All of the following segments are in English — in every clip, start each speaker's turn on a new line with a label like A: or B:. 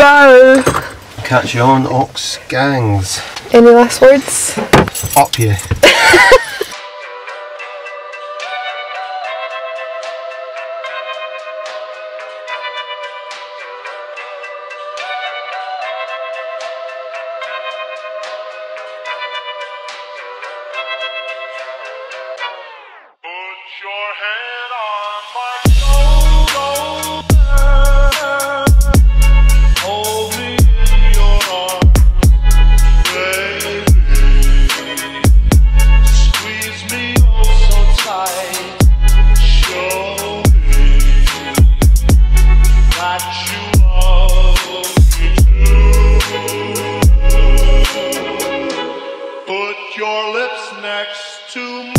A: Bow.
B: Catch you on Ox Gangs.
A: Any last words?
B: Up you.
C: Put your head on my shoulder, hold me in your arms, baby. Squeeze me oh so tight, show me that you love me too. Put your lips next to mine.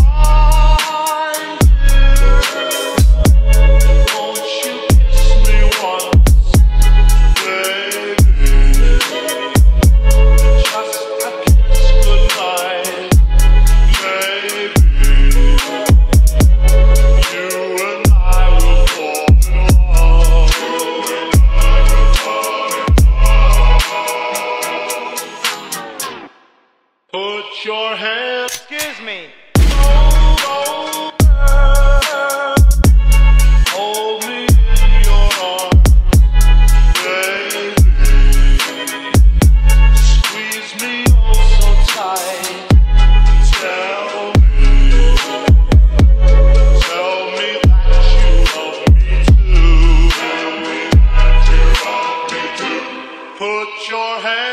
C: Put your hand, excuse me, hold me in your arms, baby. Squeeze me oh so tight. Tell me that you love me too. Put your hand.